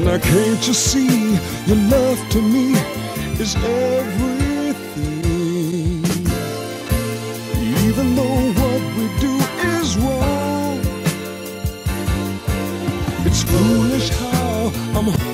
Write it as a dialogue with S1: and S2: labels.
S1: Now can't you see your love to me is everything? Even though what we do is wrong, it's foolish how I'm